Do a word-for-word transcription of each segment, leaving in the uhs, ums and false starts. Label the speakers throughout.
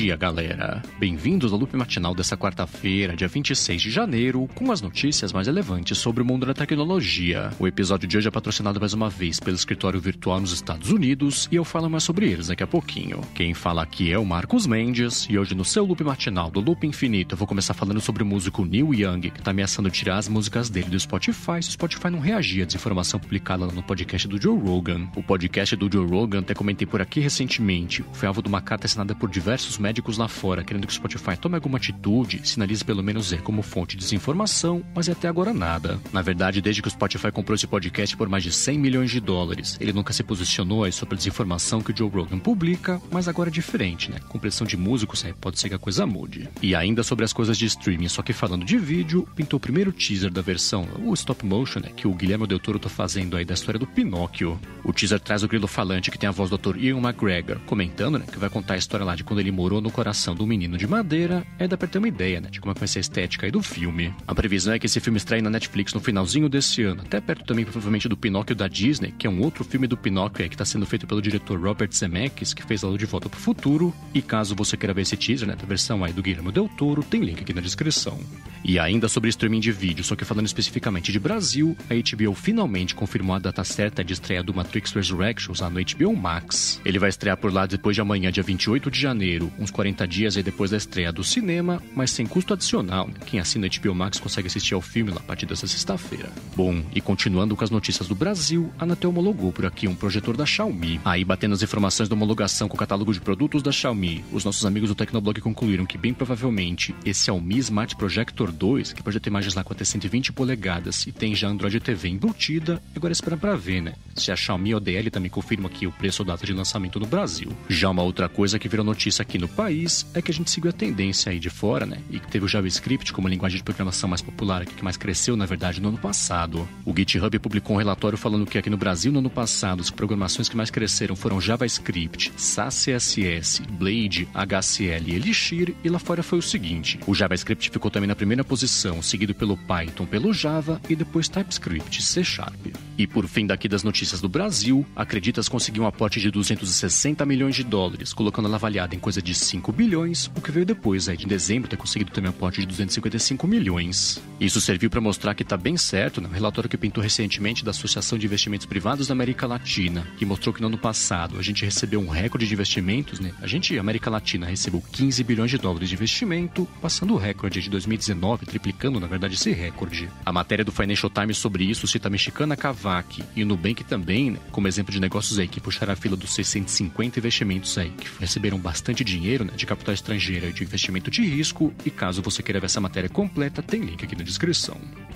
Speaker 1: dia, galera! Bem-vindos ao loop matinal dessa quarta-feira, dia vinte e seis de janeiro, com as notícias mais relevantes sobre o mundo da tecnologia. O episódio de hoje é patrocinado mais uma vez pelo escritório virtual nos Estados Unidos e eu falo mais sobre eles daqui a pouquinho. Quem fala aqui é o Marcos Mendes e hoje no seu loop matinal do Loop Infinito eu vou começar falando sobre o músico Neil Young, que tá ameaçando tirar as músicas dele do Spotify se o Spotify não reagir à desinformação publicada lá no podcast do Joe Rogan. O podcast do Joe Rogan, até comentei por aqui recentemente, foi alvo de uma carta assinada por diversos médicos lá fora, querendo que o Spotify tome alguma atitude, sinalize pelo menos ele como fonte de desinformação, mas até agora nada. Na verdade, desde que o Spotify comprou esse podcast por mais de cem milhões de dólares, ele nunca se posicionou aí sobre a desinformação que o Joe Rogan publica, mas agora é diferente, né? Com pressão de músicos, aí pode ser que a coisa mude. E ainda sobre as coisas de streaming, só que falando de vídeo, pintou o primeiro teaser da versão, o stop motion, né? Que o Guilherme Del Toro tá fazendo aí da história do Pinóquio. O teaser traz o grilo falante que tem a voz do ator Ewan McGregor, comentando, né? Que vai contar a história lá de quando ele morou no coração do menino de madeira. É dá pra ter uma ideia, né? De como é que vai ser a estética aí do filme. A previsão é que esse filme estreie na Netflix no finalzinho desse ano, até perto também, provavelmente, do Pinóquio da Disney, que é um outro filme do Pinóquio aí que tá sendo feito pelo diretor Robert Zemeckis, que fez a De Volta pro Futuro. E caso você queira ver esse teaser, né? Da versão aí do Guilherme Del Toro, tem link aqui na descrição. E ainda sobre streaming de vídeo, só que falando especificamente de Brasil, a H B O finalmente confirmou a data certa de estreia do Matrix Resurrections lá no H B O Max. Ele vai estrear por lá depois de amanhã, dia vinte e oito de janeiro, uns quarenta dias aí depois da estreia do cinema, mas sem custo adicional, né? Quem assina o H B O Max consegue assistir ao filme lá a partir dessa sexta-feira. Bom, e continuando com as notícias do Brasil, a Anatel homologou por aqui um projetor da Xiaomi. Aí, batendo as informações da homologação com o catálogo de produtos da Xiaomi, os nossos amigos do Tecnoblog concluíram que, bem provavelmente, esse Xiaomi Smart Projector dois, que projeta imagens lá com até cento e vinte polegadas e tem já Android T V embutida, agora espera pra ver, né? Se a Xiaomi O D L também confirma aqui o preço ou data de lançamento no Brasil. Já uma outra coisa que virou notícia aqui no país é que a gente seguiu a tendência aí de fora, né? E que teve o JavaScript como linguagem de programação mais popular, que mais cresceu, na verdade, no ano passado. O GitHub publicou um relatório falando que aqui no Brasil, no ano passado, as programações que mais cresceram foram JavaScript, Sass C S S, Blade, H C L e Elixir, e lá fora foi o seguinte: o JavaScript ficou também na primeira posição, seguido pelo Python, pelo Java e depois TypeScript, C Sharp. E por fim, daqui das notícias do Brasil, a Acreditas conseguiu um aporte de duzentos e sessenta milhões de dólares, colocando ela avaliada em coisa de cinco bilhões, o que veio depois aí de dezembro ter conseguido também um aporte de duzentos e cinquenta e cinco milhões. Isso serviu para mostrar que tá bem certo, né? Um relatório que pintou recentemente da Associação de Investimentos Privados da América Latina, que mostrou que no ano passado a gente recebeu um recorde de investimentos, né? A gente, América Latina, recebeu quinze bilhões de dólares de investimento, passando o recorde de dois mil e dezenove, triplicando, na verdade, esse recorde. A matéria do Financial Times sobre isso cita a mexicana Kavak e o Nubank também, né? Como exemplo de negócios aí que puxaram a fila dos seiscentos e cinquenta investimentos aí, que receberam bastante dinheiro, né? De capital estrangeiro e de investimento de risco. E caso você queira ver essa matéria completa, tem link aqui na descrição.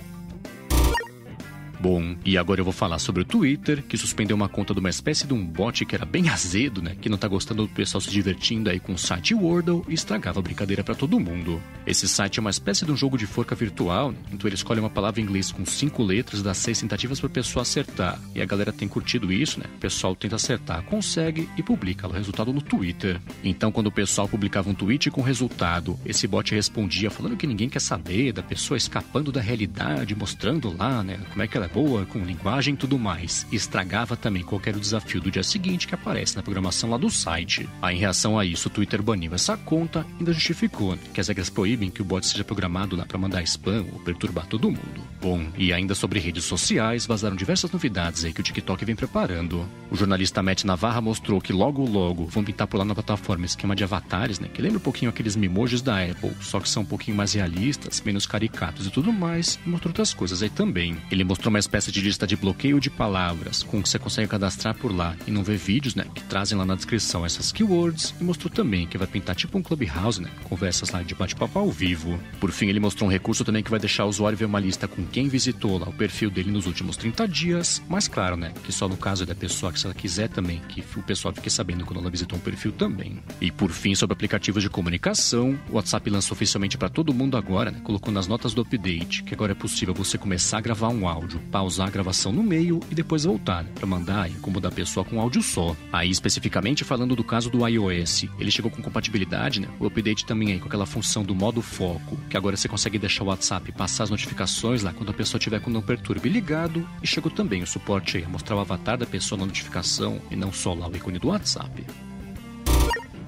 Speaker 1: Bom, e agora eu vou falar sobre o Twitter, que suspendeu uma conta de uma espécie de um bot que era bem azedo, né? Que não tá gostando do pessoal se divertindo aí com o site Wordle e estragava a brincadeira pra todo mundo. Esse site é uma espécie de um jogo de forca virtual, né? Então ele escolhe uma palavra em inglês com cinco letras, dá seis tentativas pra pessoa acertar. E a galera tem curtido isso, né? O pessoal tenta acertar, consegue e publica o resultado no Twitter. Então quando o pessoal publicava um tweet com o resultado, esse bot respondia falando que ninguém quer saber, da pessoa escapando da realidade, mostrando lá, né? Como é que ela é boa com linguagem e tudo mais, e estragava também qualquer desafio do dia seguinte que aparece na programação lá do site. Aí, em reação a isso, o Twitter baniu essa conta e ainda justificou, né, que as regras proíbem que o bot seja programado lá para mandar spam ou perturbar todo mundo. Bom, e ainda sobre redes sociais, vazaram diversas novidades aí que o TikTok vem preparando. O jornalista Matt Navarra mostrou que logo logo vão pintar por lá na plataforma esquema de avatares, né, que lembra um pouquinho aqueles memojis da Apple, só que são um pouquinho mais realistas, menos caricatos e tudo mais, e mostrou outras coisas aí também. Ele mostrou mais espécie de lista de bloqueio de palavras, com que você consegue cadastrar por lá e não ver vídeos, né, que trazem lá na descrição essas keywords, e mostrou também que vai pintar tipo um Clubhouse, né, conversas lá de bate-papo ao vivo. Por fim, ele mostrou um recurso também que vai deixar o usuário ver uma lista com quem visitou lá o perfil dele nos últimos trinta dias, mas claro, né, que só no caso da pessoa que se ela quiser também, que o pessoal fique sabendo quando ela visitou um perfil também. E por fim, sobre aplicativos de comunicação, o WhatsApp lançou oficialmente para todo mundo agora, né, colocou nas notas do update que agora é possível você começar a gravar um áudio, pausar a gravação no meio e depois voltar, né, para mandar e incomodar a pessoa com áudio só. Aí, especificamente falando do caso do iOS, ele chegou com compatibilidade, né, o update também aí com aquela função do modo foco, que agora você consegue deixar o WhatsApp passar as notificações lá quando a pessoa tiver com o não perturbe ligado, e chegou também o suporte aí a mostrar o avatar da pessoa na notificação e não só lá o ícone do WhatsApp.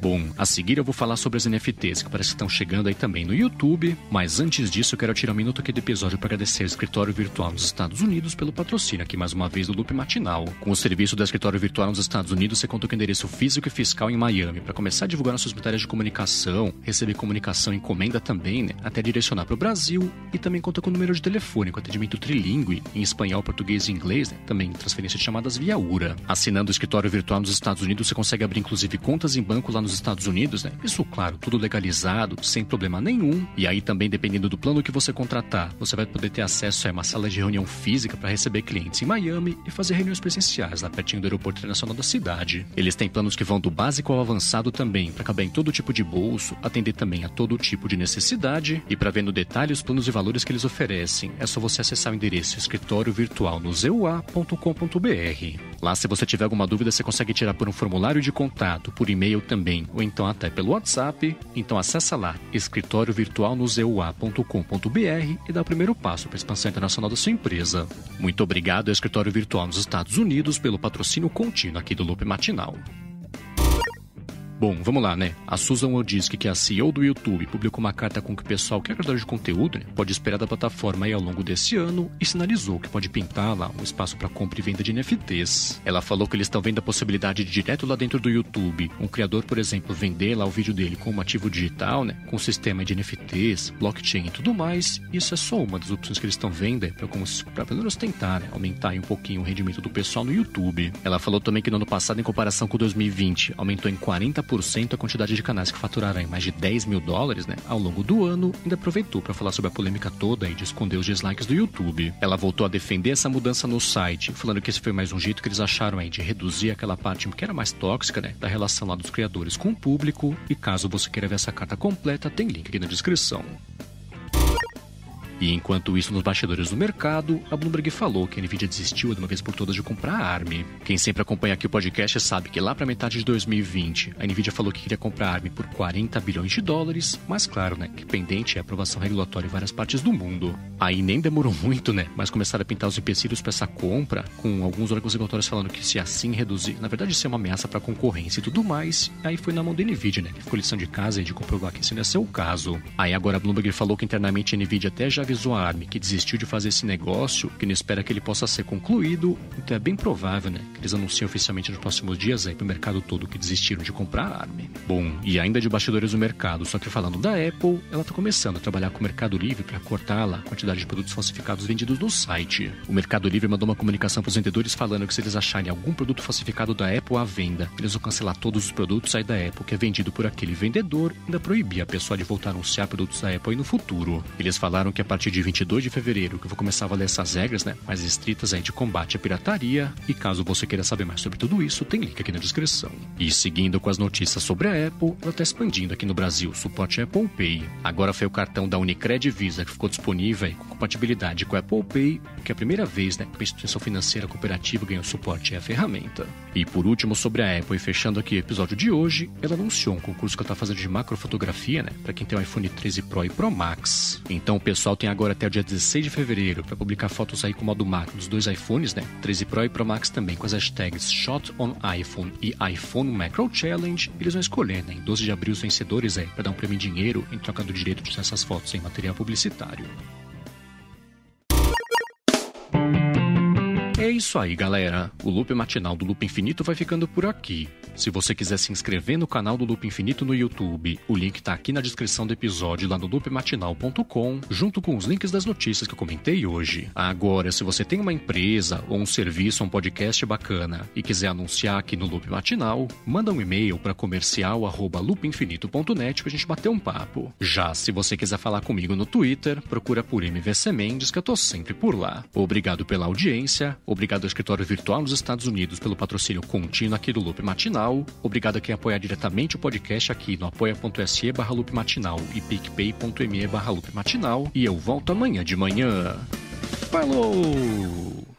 Speaker 1: Bom, a seguir eu vou falar sobre as N F Ts, que parece que estão chegando aí também no YouTube, mas antes disso eu quero tirar um minuto aqui do episódio para agradecer ao Escritório Virtual nos Estados Unidos pelo patrocínio aqui mais uma vez do Loop Matinal. Com o serviço do Escritório Virtual nos Estados Unidos, você conta com endereço físico e fiscal em Miami, para começar a divulgar nossas matérias de comunicação, receber comunicação e encomenda também, né, até direcionar para o Brasil, e também conta com o número de telefone, com atendimento trilingue, em espanhol, português e inglês, né, também transferência de chamadas via U R A. Assinando o Escritório Virtual nos Estados Unidos, você consegue abrir inclusive contas em banco lá nos Estados Unidos, né? Isso, claro, tudo legalizado, sem problema nenhum. E aí também, dependendo do plano que você contratar, você vai poder ter acesso a uma sala de reunião física para receber clientes em Miami e fazer reuniões presenciais lá pertinho do aeroporto internacional da cidade. Eles têm planos que vão do básico ao avançado também, para caber em todo tipo de bolso, atender também a todo tipo de necessidade. E para ver no detalhe os planos e valores que eles oferecem, é só você acessar o endereço escritório virtual no z u a ponto com ponto b r. Lá, se você tiver alguma dúvida, você consegue tirar por um formulário de contato, por e-mail também, ou então até pelo WhatsApp. Então acessa lá, escritório virtual no z u a ponto com ponto b r e dá o primeiro passo para a expansão internacional da sua empresa. Muito obrigado ao Escritório Virtual nos Estados Unidos pelo patrocínio contínuo aqui do Loop Matinal. Bom, vamos lá, né? A Susan Wojcicki, que é a C E O do YouTube, publicou uma carta com que o pessoal que é criador de conteúdo, né, pode esperar da plataforma aí ao longo desse ano e sinalizou que pode pintar lá um espaço para compra e venda de N F Ts. Ela falou que eles estão vendo a possibilidade de direto lá dentro do YouTube, um criador, por exemplo, vender lá o vídeo dele com um ativo digital, né, com um sistema de N F Ts, blockchain e tudo mais. Isso é só uma das opções que eles estão vendo para pelo menos tentar, né, aumentar aí um pouquinho o rendimento do pessoal no YouTube. Ela falou também que no ano passado, em comparação com dois mil e vinte, aumentou em quarenta por cento a quantidade de canais que faturaram em mais de dez mil dólares, né, ao longo do ano. Ainda aproveitou para falar sobre a polêmica toda e de esconder os dislikes do YouTube. Ela voltou a defender essa mudança no site, falando que esse foi mais um jeito que eles acharam aí de reduzir aquela parte que era mais tóxica, né, da relação lá dos criadores com o público. E caso você queira ver essa carta completa, tem link aqui na descrição. E enquanto isso, nos bastidores do mercado, a Bloomberg falou que a Nvidia desistiu de uma vez por todas de comprar a ARM. Quem sempre acompanha aqui o podcast sabe que lá para metade de dois mil e vinte, a Nvidia falou que queria comprar a ARM por quarenta bilhões de dólares, mas claro, né, que pendente é a aprovação regulatória em várias partes do mundo. Aí nem demorou muito, né, mas começaram a pintar os empecilhos para essa compra, com alguns órgãos regulatórios falando que se assim reduzir, na verdade isso é uma ameaça para a concorrência e tudo mais. Aí foi na mão da Nvidia, né, que ficou lição de casa e de comprovar que isso não é seu caso. Aí agora a Bloomberg falou que internamente a Nvidia até já avisou a ARM que desistiu de fazer esse negócio, que não espera que ele possa ser concluído. Então é bem provável, né, que eles anunciem oficialmente nos próximos dias aí pro mercado todo que desistiram de comprar a ARM. Bom, e ainda de bastidores do mercado, só que falando da Apple, ela tá começando a trabalhar com o Mercado Livre para cortar lá a quantidade de produtos falsificados vendidos no site. O Mercado Livre mandou uma comunicação pros vendedores falando que se eles acharem algum produto falsificado da Apple à venda, eles vão cancelar todos os produtos aí da Apple que é vendido por aquele vendedor, ainda proibir a pessoa de voltar a anunciar produtos da Apple aí no futuro. Eles falaram que a partir de vinte e dois de fevereiro que eu vou começar a valer essas regras, né, mais estritas aí de combate à pirataria, e caso você queira saber mais sobre tudo isso, tem link aqui na descrição. E seguindo com as notícias sobre a Apple, ela está expandindo aqui no Brasil o suporte Apple Pay. Agora foi o cartão da Unicred Visa que ficou disponível aí, com compatibilidade com o Apple Pay, que é a primeira vez, né, que a instituição financeira cooperativa ganhou suporte à ferramenta. E por último, sobre a Apple, e fechando aqui o episódio de hoje, ela anunciou um concurso que ela está fazendo de macrofotografia, né, para quem tem o iPhone treze Pro e Pro Max. Então o pessoal tem agora até o dia dezesseis de fevereiro para publicar fotos aí com o modo macro dos dois iPhones, né, treze Pro e Pro Max também, com as hashtags Shot on iPhone e iPhone Macro Challenge. Eles vão escolher, né, em doze de abril os vencedores aí para dar um prêmio em dinheiro em troca do direito de usar essas fotos em material publicitário. É isso aí, galera. O Loop Matinal do Loop Infinito vai ficando por aqui. Se você quiser se inscrever no canal do Loop Infinito no YouTube, o link tá aqui na descrição do episódio lá no loop matinal ponto com, junto com os links das notícias que eu comentei hoje. Agora, se você tem uma empresa ou um serviço ou um podcast bacana e quiser anunciar aqui no Loop Matinal, manda um e-mail para comercial arroba loop infinito ponto net pra gente bater um papo. Já se você quiser falar comigo no Twitter, procura por M V C Mendes, que eu tô sempre por lá. Obrigado pela audiência. Obrigado ao Escritório Virtual nos Estados Unidos pelo patrocínio contínuo aqui do Loop Matinal. Obrigado a quem apoiar diretamente o podcast aqui no apoia.se barra Loop Matinal e picpay.me barra Loop Matinal. E eu volto amanhã de manhã. Falou!